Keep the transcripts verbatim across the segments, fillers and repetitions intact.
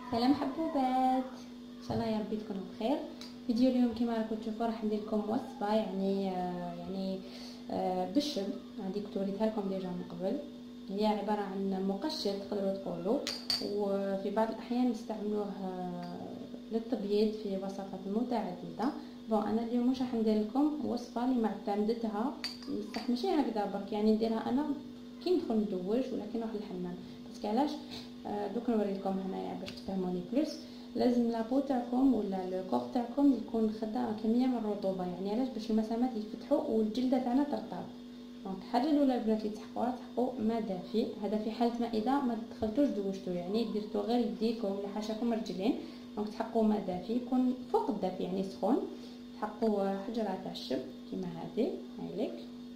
سلام حبوبات، ان شاء الله يا ربي تكونوا بخير. فيديو اليوم كما راكم تشوفوا راح ندير لكم وصفه يعني آه يعني آه بالشب. هذه كنت وريتها لكم ديجا من قبل. هي عباره عن مقشر تقدروا تقولوا، وفي بعض الاحيان نستعملوه آه للتبييض في وصفات متعدده. بون انا اليوم مش راح ندير لكم وصفه اللي معتمدتها، بصح ماشي هكذا برك، يعني نديرها انا كي ندخل ندوش ولا كي نروح للحمام. بس علاش آه دوك نوريكم هنايا باش تفهموني بلوس. لازم لابو تاعكم ولا لو كور تاعكم يكون خدا كميه من الرطوبه، يعني علاش؟ باش المسامات يفتحوا والجلده تاعنا ترطب. دونك الحاجه الاولى البنات اللي تحقوها تحقوا ماء دافي. هذا في حاله ما اذا ما دخلتوش دوشتو، يعني درتو غير يديكم ولا حاشاكم رجلين. دونك تحقوا ماء دافي يكون فوق الدافي يعني سخون. تحقوا حجره تاع الشب كيما هذه هايليك،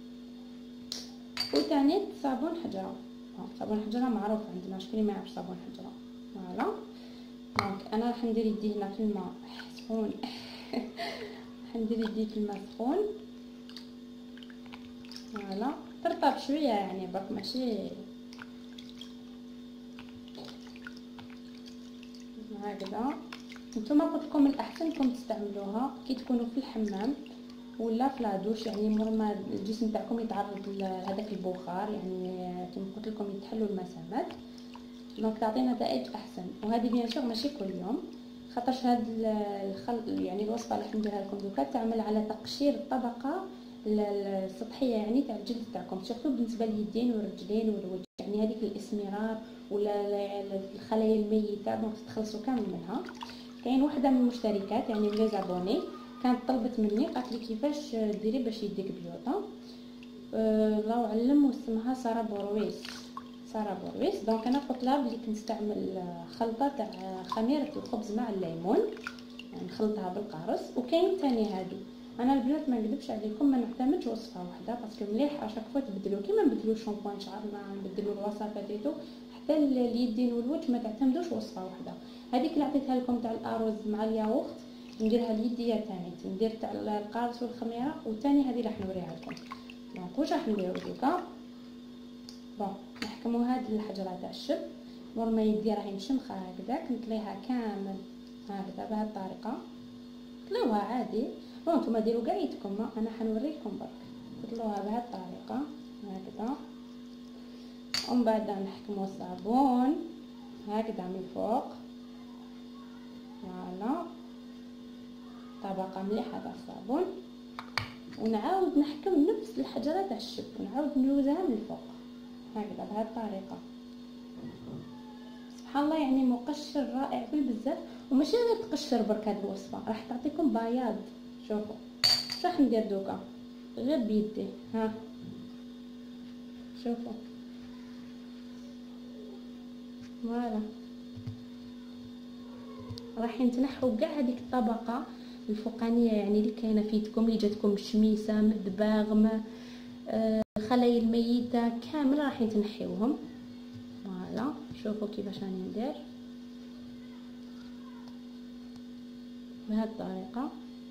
وثاني صابون حجره. صابون حجره معروف عندنا، شكون ما يعرف صابون حجره؟ فوالا. دونك انا راح ندير يدي هنا في الماء سخون راح ندير يدي في الماء سخون. فوالا ترطب شويه يعني برك، ماشي هكذا. نتوما قلت لكم الاحسن لكم تستعملوها كي تكونوا في الحمام ولا في لادوش، يعني مور ما الجسم تاعكم يتعرض لهذاك البخار، يعني كما قلت لكم يتحلوا المسامات. دونك تعطينا نتائج احسن. وهذه بيان سور ماشي كل يوم، خاطرش هاد الخلط يعني الوصفه اللي نديرها لكم دوكا تعمل على تقشير الطبقه السطحيه يعني تاع الجلد تاعكم، سورتو بالنسبه لليدين والرجلين والوجه، يعني هذيك الاسمرار ولا الخلايا الميته. دونك تخلصوا كامل منها. كاين وحده من المشتركات يعني من لي زابوني كانت طلبت مني قالت لي كيفاش ديري باش يديك بيوضه. أه الله اعلم واسمها ساره بورويس. ساره بورويس. دونك انا قلت لها بلي كنستعمل خلطه تاع خميره الخبز مع الليمون، يعني نخلطها بالقارص. وكاين ثاني هادو. انا البنات ما نكذبش عليكم ما نعتمدش وصفه واحده، باسكو مليح اشاك فوا تبدلوا كيما نبدلوا شامبوان شعر، ما نبدلوا الوصفات ديتو. حتى اليدين والوجه ما تعتمدوش وصفه واحده. هذيك اللي عطيتها لكم تاع الارز مع الياغورت نديرها اليديه ثاني، ندير تاع القارص والخميره، وثاني هذه راح نوريها لكم. دونك واش راح نديرو دوكا؟ بون نحكموا هاد الحجره تاع الشب. مور ما يدي راهي مشمخه هكذاك نطليها كامل هكذا بهذه الطريقه. طليوها عادي. بون نتوما ديروا كاع يدكم، انا حنوريكم برك. تطلوها بهذه الطريقه هكذا، ومن بعد نحكموا الصابون هكذا من فوق. فوالا طبقه مليحه تاع الصابون، ونعاود نحكم نفس الحجره تاع الشب ونعاود نلوزها من الفوق هكذا بهذه الطريقه. سبحان الله، يعني مقشر رائع بزاف. وماشي غير تقشر برك، هذه الوصفه راح تعطيكم بياض. شوفوا راح ندير دوكا غير بيدي، ها شوفوا فوالا. راح نتنحوا كاع هذيك الطبقه الفوقانيه يعني اللي كاينه في يدكم، اللي جاتكم شميسه مدباغ آه الخلايا الميته كامل راح نتنحيوهم. فوالا شوفوا كيفاش راني ندير بهذه الطريقه.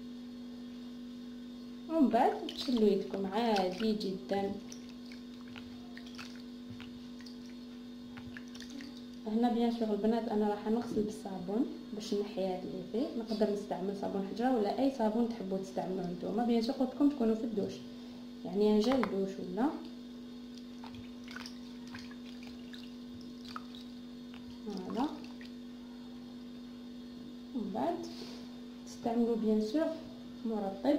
ومن بعد تشلوا يدكم عادي جدا. هنا بيان سور البنات انا راح نغسل بالصابون باش نحي هذا اللي فيه. نقدر نستعمل صابون حجره ولا اي صابون تحبوا تستعملوه نتوما. بيان سور قلت لكم تكونوا في الدوش، يعني جا الدوش ولا. فوالا ومن بعد تستعملوا بيان سور مرطب.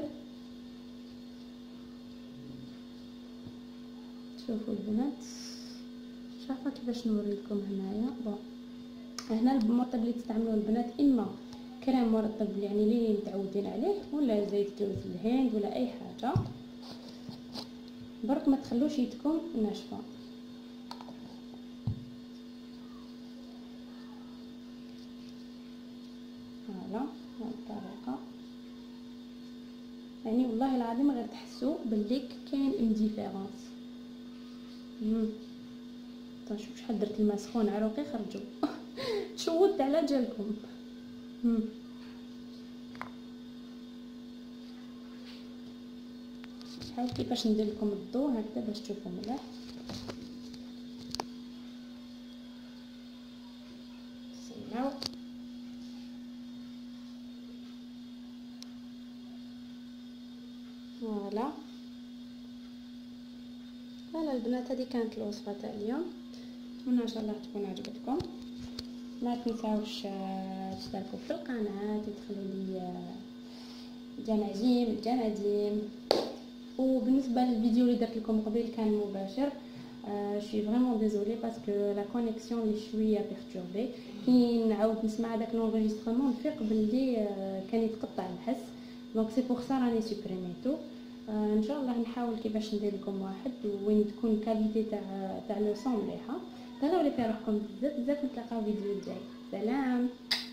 شوفوا البنات، شايفه كيفاش نوريكم هنايا. بون هنا المرطب اللي تستعملوه البنات اما كريم مرطب يعني اللي متعودين عليه، ولا زيت جوز الهند ولا اي حاجه. برك ما تخلوش يدكم ناشفه. فوالا بهذه الطريقه. يعني والله العظيم غير تحسوا باللي كاين ان ديفيرونس. امم شوف شحال درت الماء سخون عروقي خرجوا تشوت على جالكم. امم شحال كيفاش ندير لكم الضوء هكذا باش تشوفوا مليح. سمعوا فوالا. فوالا البنات، هذه كانت الوصفه تاع اليوم، اتمنى ان شاء الله تكون عجبتكم. ما تنساوش تشتركوا في القناه وتدخلوا لي جناجيم الجناجيم. وبالنسبه للفيديو اللي درت لكم قبل كان مباشر، شي فريمون ديزولي باسكو لا كونيكسيون لي شويه بيرتوربي. كي نعاود نسمع داك لونغيسترمون نفيق باللي كان يتقطع الحس، دونك سي بور سا راني سوبريميتو. ان شاء الله نحاول كيفاش ندير لكم واحد وين تكون الكاليتي تاع تاع لو صون مليحه. تهلاو لي في روحكم بزاف بزاف، نتلاقاو فيديو جاي. سلام.